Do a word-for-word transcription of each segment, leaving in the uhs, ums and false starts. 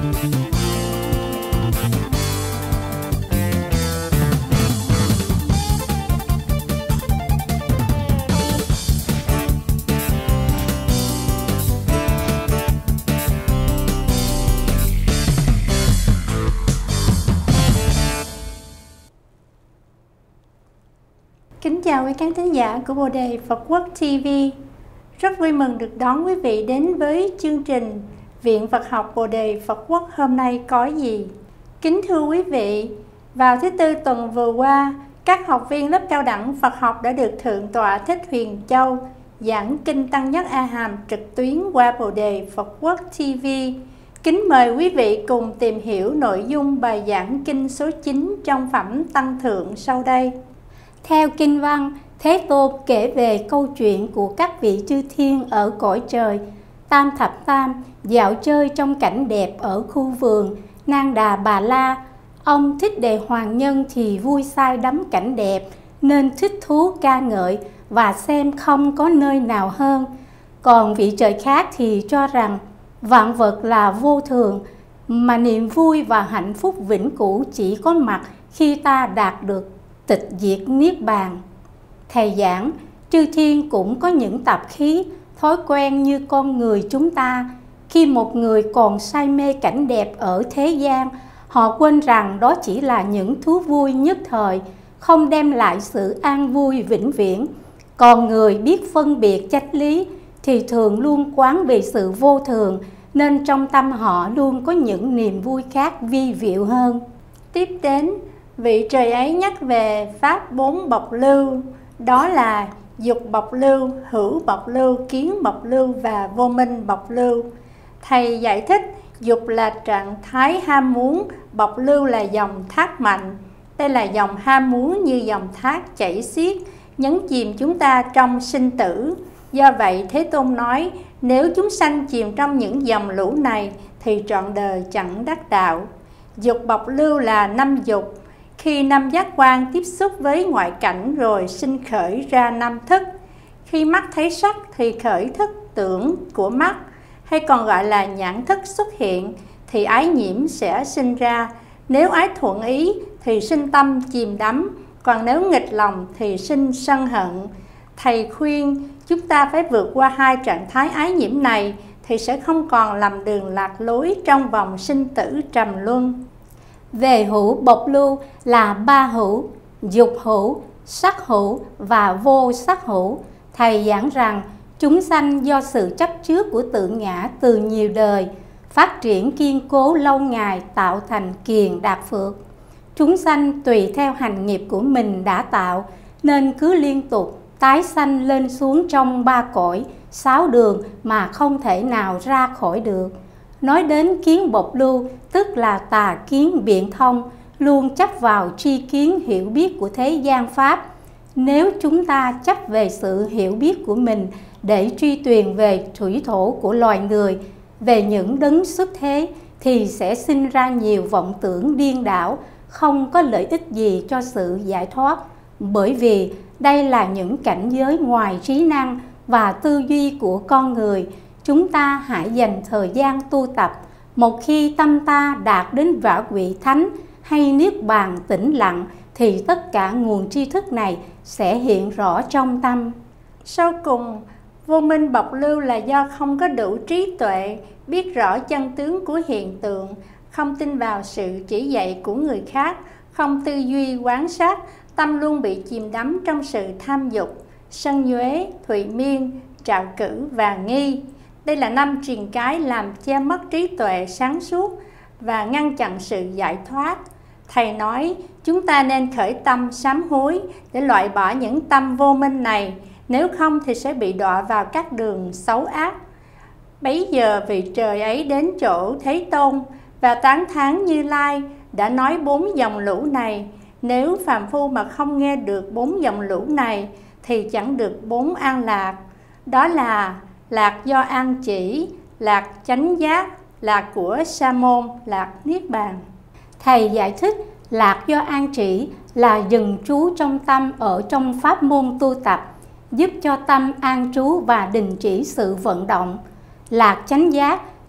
Kính chào quý khán thính giả của Bồ Đề Phật Quốc ti vi. Rất vui mừng được đón quý vị đến với chương trình Viện Phật học Bồ Đề Phật Quốc hôm nay có gì. Kính thưa quý vị, vào thứ Tư tuần vừa qua, các học viên lớp cao đẳng Phật học đã được Thượng tọa Thích Huyền Châu giảng Kinh Tăng Nhất A Hàm trực tuyến qua Bồ Đề Phật Quốc ti vi. Kính mời quý vị cùng tìm hiểu nội dung bài giảng Kinh số chín trong phẩm Tăng Thượng sau đây. Theo kinh văn, Thế Tôn kể về câu chuyện của các vị chư thiên ở cõi trời Tam Thập Tam dạo chơi trong cảnh đẹp ở khu vườn Nang Đà Bà La. Ông Thích Đề Hoàng Nhân thì vui say đắm cảnh đẹp nên thích thú ca ngợi và xem không có nơi nào hơn. Còn vị trời khác thì cho rằng vạn vật là vô thường, mà niềm vui và hạnh phúc vĩnh cửu chỉ có mặt khi ta đạt được tịch diệt niết bàn. Thầy giảng, chư thiên cũng có những tạp khí, thói quen như con người chúng ta. Khi một người còn say mê cảnh đẹp ở thế gian, họ quên rằng đó chỉ là những thú vui nhất thời, không đem lại sự an vui vĩnh viễn. Còn người biết phân biệt chánh lý thì thường luôn quán về sự vô thường, nên trong tâm họ luôn có những niềm vui khác vi diệu hơn. Tiếp đến, vị trời ấy nhắc về pháp bốn bộc lưu, đó là dục bộc lưu, hữu bộc lưu, kiến bộc lưu và vô minh bộc lưu. Thầy giải thích dục là trạng thái ham muốn, bộc lưu là dòng thác mạnh. Đây là dòng ham muốn như dòng thác chảy xiết, nhấn chìm chúng ta trong sinh tử. Do vậy Thế Tôn nói, nếu chúng sanh chìm trong những dòng lũ này thì trọn đời chẳng đắc đạo. Dục bộc lưu là năm dục. Khi năm giác quan tiếp xúc với ngoại cảnh rồi sinh khởi ra năm thức. Khi mắt thấy sắc thì khởi thức tưởng của mắt, hay còn gọi là nhãn thức xuất hiện, thì ái nhiễm sẽ sinh ra. Nếu ái thuận ý thì sinh tâm chìm đắm, còn nếu nghịch lòng thì sinh sân hận. Thầy khuyên chúng ta phải vượt qua hai trạng thái ái nhiễm này thì sẽ không còn lầm đường lạc lối trong vòng sinh tử trầm luân. Về hữu bộc lưu là ba hữu, dục hữu, sắc hữu và vô sắc hữu. Thầy giảng rằng chúng sanh do sự chấp trước của tự ngã từ nhiều đời, phát triển kiên cố lâu ngày tạo thành kiền đạt phước. Chúng sanh tùy theo hành nghiệp của mình đã tạo nên cứ liên tục tái sanh lên xuống trong ba cõi, sáu đường mà không thể nào ra khỏi được. Nói đến kiến bộc lưu, tức là tà kiến biện thông, luôn chấp vào tri kiến hiểu biết của thế gian pháp. Nếu chúng ta chấp về sự hiểu biết của mình để truy tuyền về thủy thổ của loài người, về những đấng xuất thế, thì sẽ sinh ra nhiều vọng tưởng điên đảo, không có lợi ích gì cho sự giải thoát. Bởi vì đây là những cảnh giới ngoài trí năng và tư duy của con người. Chúng ta hãy dành thời gian tu tập. Một khi tâm ta đạt đến vả vị thánh hay niết bàn tĩnh lặng thì tất cả nguồn tri thức này sẽ hiện rõ trong tâm. Sau cùng, vô minh bộc lưu là do không có đủ trí tuệ, biết rõ chân tướng của hiện tượng, không tin vào sự chỉ dạy của người khác, không tư duy quán sát, tâm luôn bị chìm đắm trong sự tham dục, sân nhuế, thụy miên, trạo cử và nghi. Đây là năm triền cái làm che mất trí tuệ sáng suốt và ngăn chặn sự giải thoát. Thầy nói chúng ta nên khởi tâm sám hối để loại bỏ những tâm vô minh này, nếu không thì sẽ bị đọa vào các đường xấu ác. Bấy giờ vị trời ấy đến chỗ Thế Tôn và tán thán Như Lai đã nói bốn dòng lũ này. Nếu phàm phu mà không nghe được bốn dòng lũ này thì chẳng được bốn an lạc. Đó là lạc do an chỉ, lạc chánh giác, lạc của sa môn, lạc niết bàn. Thầy giải thích lạc do an chỉ là dừng trú trong tâm ở trong pháp môn tu tập, giúp cho tâm an trú và đình chỉ sự vận động. Lạc chánh giác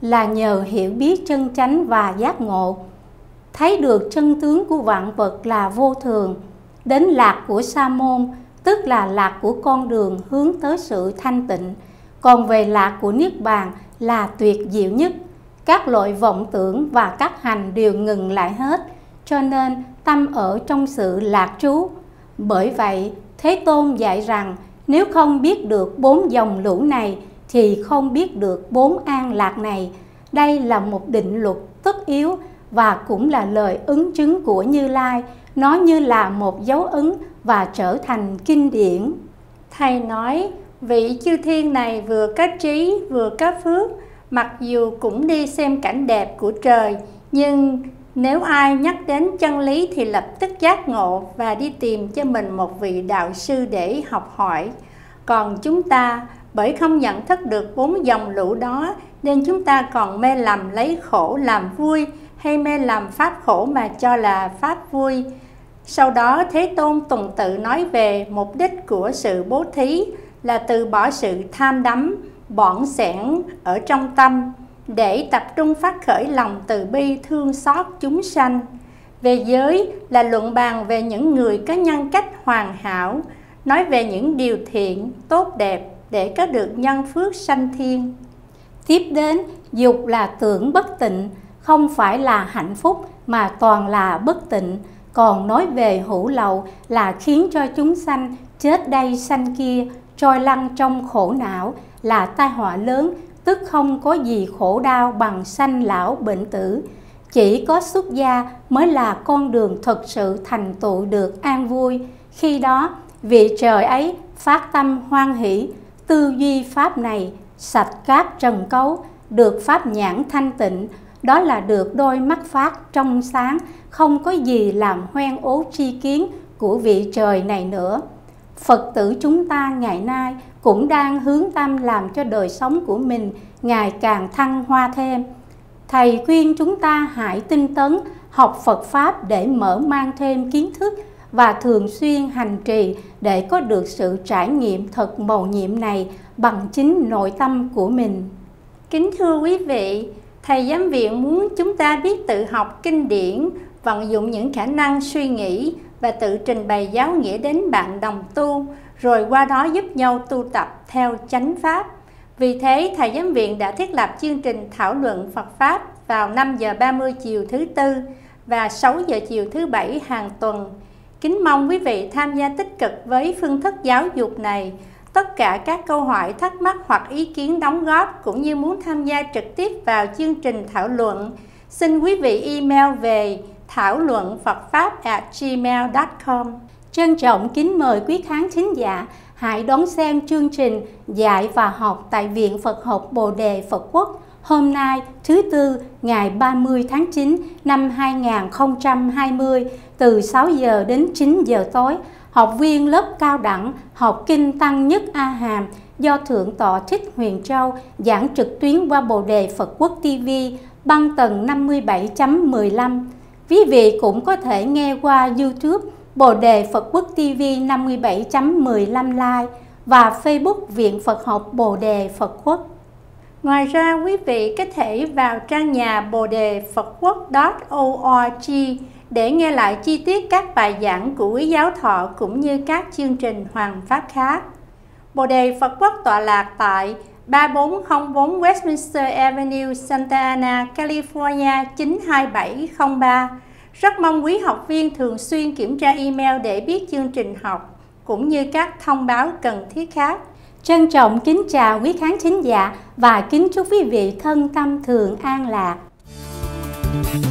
là nhờ hiểu biết chân chánh và giác ngộ, thấy được chân tướng của vạn vật là vô thường. Đến lạc của sa môn, tức là lạc của con đường hướng tới sự thanh tịnh. Còn về lạc của niết bàn là tuyệt diệu nhất. Các loại vọng tưởng và các hành đều ngừng lại hết, cho nên tâm ở trong sự lạc trú. Bởi vậy, Thế Tôn dạy rằng nếu không biết được bốn dòng lũ này thì không biết được bốn an lạc này. Đây là một định luật tất yếu và cũng là lời ứng chứng của Như Lai. Nó như là một dấu ấn và trở thành kinh điển. Thầy nói, vị chư thiên này vừa có trí vừa có phước, mặc dù cũng đi xem cảnh đẹp của trời, nhưng nếu ai nhắc đến chân lý thì lập tức giác ngộ và đi tìm cho mình một vị đạo sư để học hỏi. Còn chúng ta, bởi không nhận thức được bốn dòng lũ đó, nên chúng ta còn mê lầm lấy khổ làm vui, hay mê lầm pháp khổ mà cho là pháp vui. Sau đó Thế Tôn tuần tự nói về mục đích của sự bố thí là từ bỏ sự tham đắm, bỏn sẻn ở trong tâm, để tập trung phát khởi lòng từ bi thương xót chúng sanh. Về giới là luận bàn về những người có nhân cách hoàn hảo, nói về những điều thiện, tốt đẹp để có được nhân phước sanh thiên. Tiếp đến, dục là tưởng bất tịnh, không phải là hạnh phúc mà toàn là bất tịnh. Còn nói về hữu lậu là khiến cho chúng sanh chết đây sanh kia, trôi lăn trong khổ não, là tai họa lớn, tức không có gì khổ đau bằng sanh lão bệnh tử. Chỉ có xuất gia mới là con đường thực sự thành tựu được an vui. Khi đó, vị trời ấy phát tâm hoan hỷ, tư duy pháp này, sạch các trần cấu, được pháp nhãn thanh tịnh. Đó là được đôi mắt phát trong sáng, không có gì làm hoen ố tri kiến của vị trời này nữa. Phật tử chúng ta ngày nay cũng đang hướng tâm làm cho đời sống của mình ngày càng thăng hoa thêm. Thầy khuyên chúng ta hãy tinh tấn học Phật Pháp để mở mang thêm kiến thức và thường xuyên hành trì để có được sự trải nghiệm thật mầu nhiệm này bằng chính nội tâm của mình. Kính thưa quý vị, Thầy Giám viện muốn chúng ta biết tự học kinh điển, vận dụng những khả năng suy nghĩ và tự trình bày giáo nghĩa đến bạn đồng tu, rồi qua đó giúp nhau tu tập theo chánh pháp. Vì thế, Thầy Giám viện đã thiết lập chương trình thảo luận Phật Pháp vào năm giờ ba mươi chiều thứ Tư và sáu giờ chiều thứ Bảy hàng tuần. Kính mong quý vị tham gia tích cực với phương thức giáo dục này. Tất cả các câu hỏi, thắc mắc hoặc ý kiến đóng góp cũng như muốn tham gia trực tiếp vào chương trình thảo luận, xin quý vị email về thảo luận phật pháp a gmail chấm com. Trân trọng kính mời quý khán thính giả hãy đón xem chương trình dạy và học tại Viện Phật học Bồ Đề Phật Quốc hôm nay thứ Tư ngày ba mươi tháng chín năm hai nghìn không trăm hai mươi từ sáu giờ đến chín giờ tối. Học viên lớp cao đẳng học Kinh Tăng Nhất A Hàm do Thượng tọa Thích Huyền Châu giảng trực tuyến qua Bồ Đề Phật Quốc ti vi băng tần năm mươi bảy chấm mười lăm. Quý vị cũng có thể nghe qua YouTube Bồ Đề Phật Quốc ti vi năm mươi bảy chấm mười lăm Live và Facebook Viện Phật học Bồ Đề Phật Quốc. Ngoài ra, quý vị có thể vào trang nhà bồ đề phật quốc chấm org để nghe lại chi tiết các bài giảng của quý giáo thọ cũng như các chương trình hoàn pháp khác. Bồ Đề Phật Quốc tọa lạc tại ba bốn không bốn Westminster Avenue, Santa Ana, California chín hai bảy không ba. Rất mong quý học viên thường xuyên kiểm tra email để biết chương trình học cũng như các thông báo cần thiết khác. Trân trọng kính chào quý khán thính giả và kính chúc quý vị thân tâm thường an lạc.